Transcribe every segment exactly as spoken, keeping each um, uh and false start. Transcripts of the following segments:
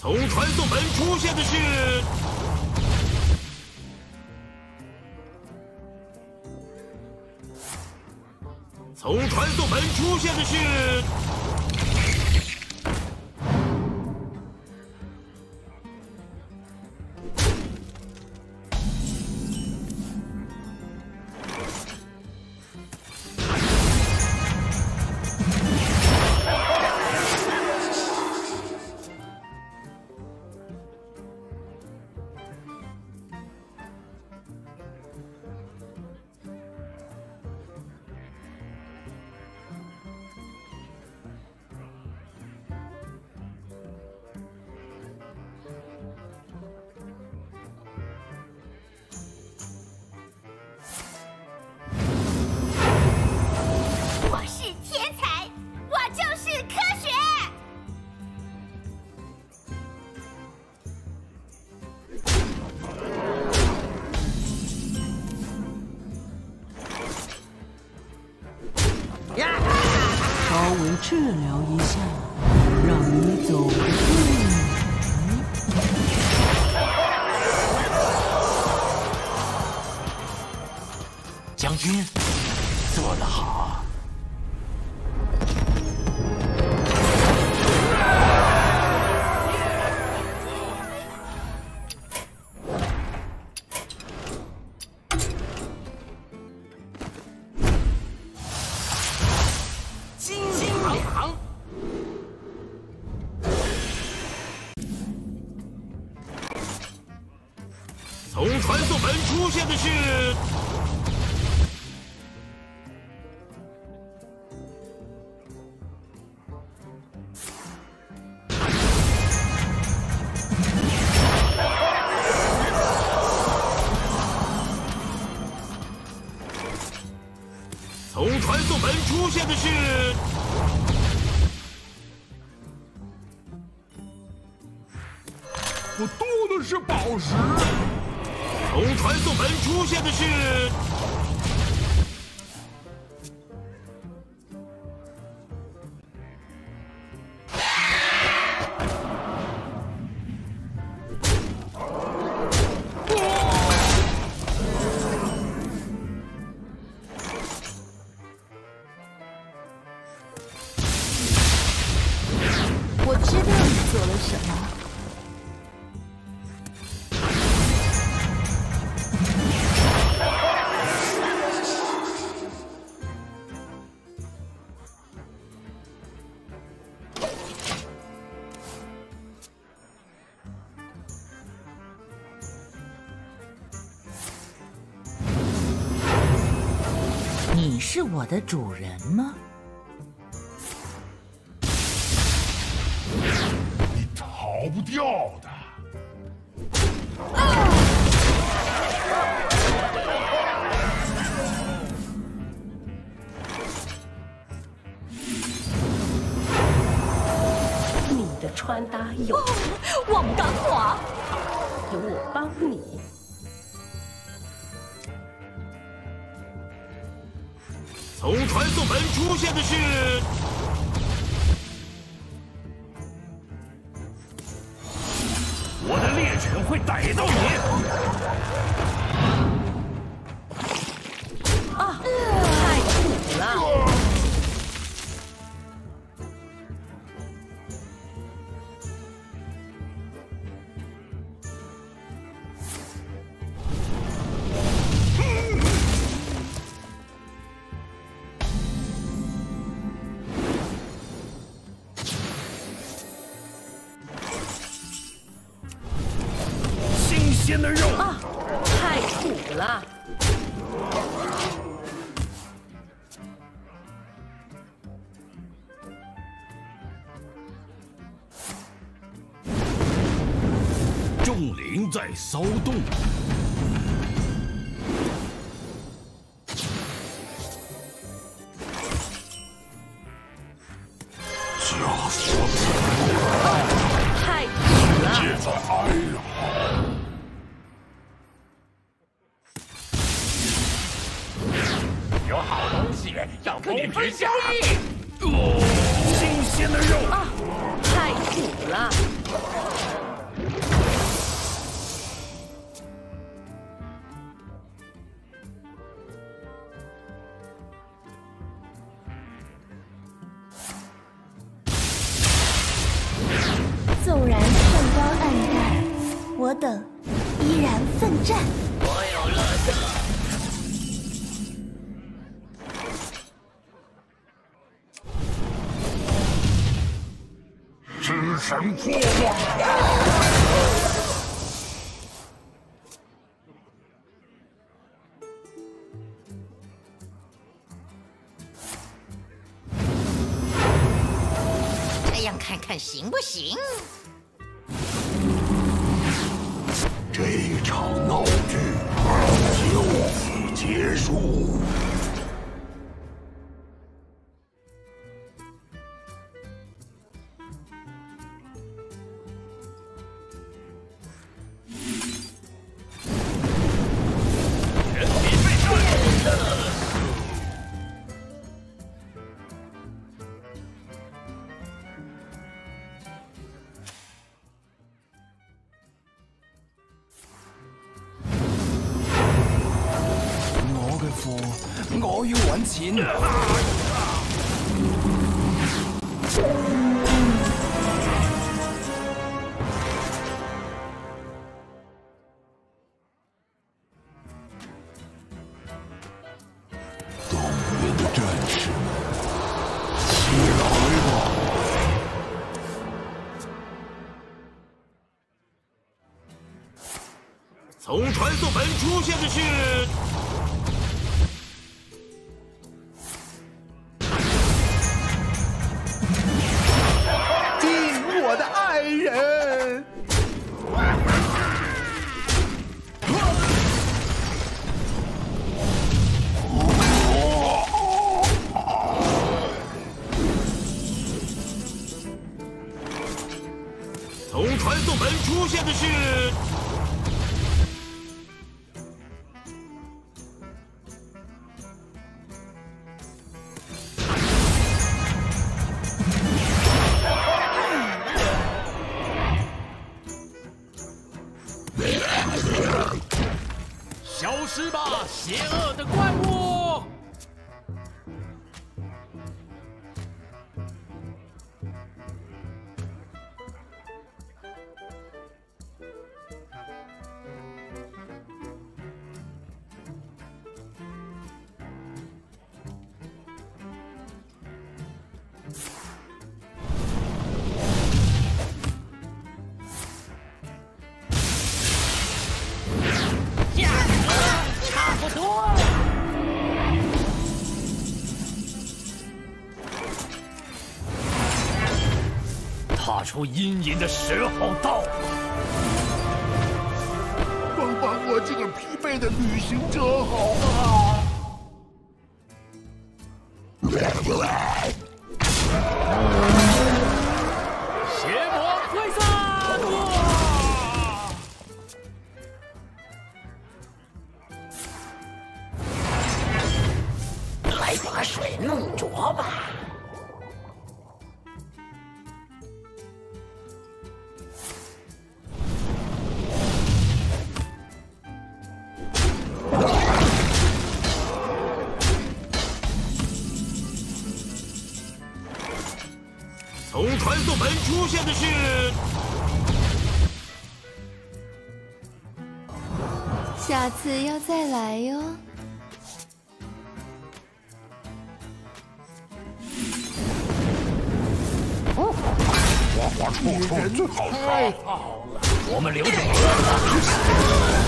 从传送门出现的是从传送门出现的是稍微治疗一下，让你走得更远。 将军，做得好。从传送门出现的是从传送门出现的是我多的是宝石。 从传送门出现的是我知道你做了什么。 你是我的主人吗？ 你逃不掉的。 你的穿搭有忘干话， 有我帮你。 从传送门出现的是我的猎犬会逮到你。 啊，太苦了！ 鲜的肉啊，太苦了！ 众灵在骚动。 枷锁太苦了！ 界在哀嚎。 有好东西要跟你分交易。新鲜的肉啊，太苦了！ 我等依然奋战。 我有乐色。 之神破网。 这样看看行不行？ 这场闹剧就此结束。 人体被杀。 我嘅貨，我要揾錢。 动物园的战士们，起来吧！ 从传送门出现的是。 我的爱人。 从传送门出现的是。消失吧，邪恶的怪物！差不多。踏出阴影的时候到了。 帮帮我这个疲惫的旅行者好吗？ 邪魔退散！ 来把水弄浊吧。 从传送门出现的是。 下次要再来哟。 花花臭臭最好太好了，我们留点人。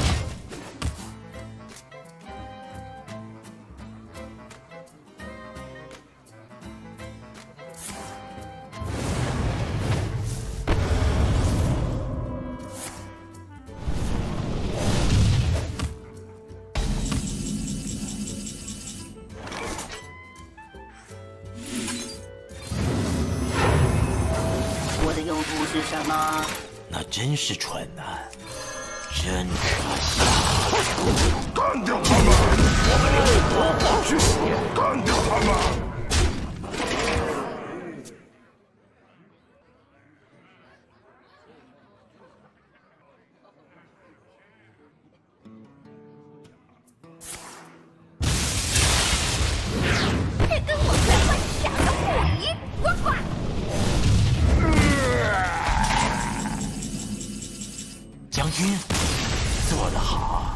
我的用途是什么？ 那真是蠢啊，真可惜。 干掉他们！ 我们留着国王之血， 干掉他们！ 这跟我原本想的不一呱呱。 得好。